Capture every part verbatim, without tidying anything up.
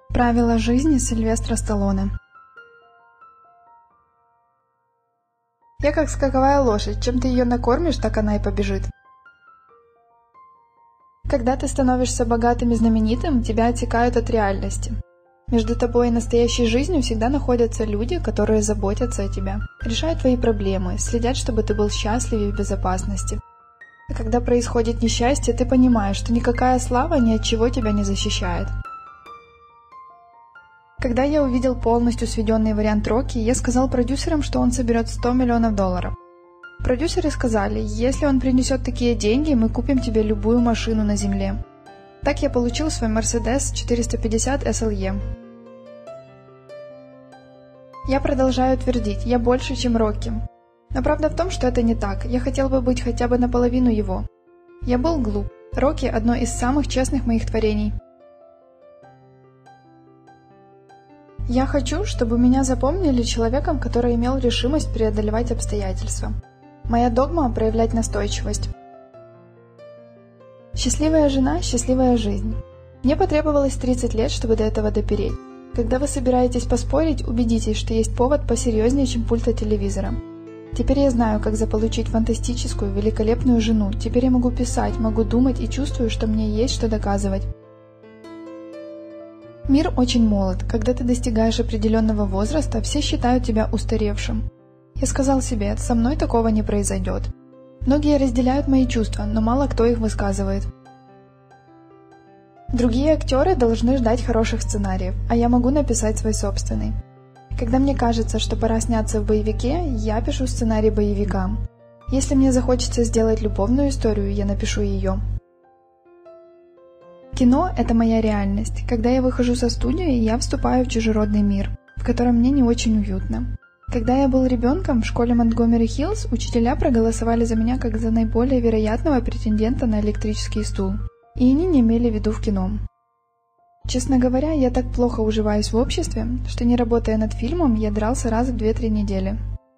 Правила жизни Сильвестра Сталлоне. Я как скаковая лошадь, чем ты ее накормишь, так она и побежит. Когда ты становишься богатым и знаменитым, тебя отсекают от реальности. Между тобой и настоящей жизнью всегда находятся люди, которые заботятся о тебе, решают твои проблемы, следят, чтобы ты был счастлив и в безопасности. А когда происходит несчастье, ты понимаешь, что никакая слава ни от чего тебя не защищает. Когда я увидел полностью сведенный вариант Рокки, я сказал продюсерам, что он соберет сто миллионов долларов. Продюсеры сказали, если он принесет такие деньги, мы купим тебе любую машину на земле. Так я получил свой Mercedes четыреста пятьдесят эс эл и. Я продолжаю твердить, я больше, чем Рокки. Но правда в том, что это не так, я хотел бы быть хотя бы наполовину его. Я был глуп. Рокки – одно из самых честных моих творений. Я хочу, чтобы меня запомнили человеком, который имел решимость преодолевать обстоятельства. Моя догма – проявлять настойчивость. Счастливая жена – счастливая жизнь. Мне потребовалось тридцать лет, чтобы до этого допереть. Когда вы собираетесь поспорить, убедитесь, что есть повод посерьезнее, чем пульт от телевизора. Теперь я знаю, как заполучить фантастическую, великолепную жену. Теперь я могу писать, могу думать и чувствую, что мне есть что доказывать. Мир очень молод. Когда ты достигаешь определенного возраста, все считают тебя устаревшим. Я сказал себе, со мной такого не произойдет. Многие разделяют мои чувства, но мало кто их высказывает. Другие актеры должны ждать хороших сценариев, а я могу написать свой собственный. Когда мне кажется, что пора сняться в боевике, я пишу сценарий боевика. Если мне захочется сделать любовную историю, я напишу ее. Кино – это моя реальность. Когда я выхожу со студии, я вступаю в чужеродный мир, в котором мне не очень уютно. Когда я был ребенком в школе Монтгомери Хиллз, учителя проголосовали за меня как за наиболее вероятного претендента на электрический стул. И они не имели в виду в кино. Честно говоря, я так плохо уживаюсь в обществе, что не работая над фильмом, я дрался раз в две-три недели.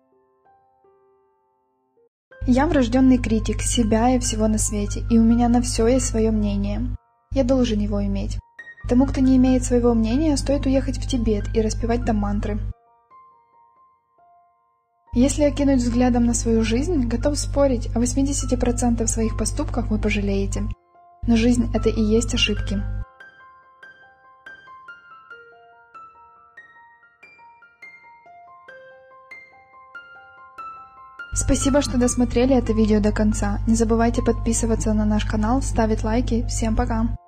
Я врожденный критик себя и всего на свете, и у меня на все есть свое мнение. Я должен его иметь. Тому, кто не имеет своего мнения, стоит уехать в Тибет и распевать там мантры. Если окинуть взглядом на свою жизнь, готов спорить, о восьмидесяти процентах своих поступках вы пожалеете. Но жизнь – это и есть ошибки. Спасибо, что досмотрели это видео до конца. Не забывайте подписываться на наш канал, ставить лайки. Всем пока!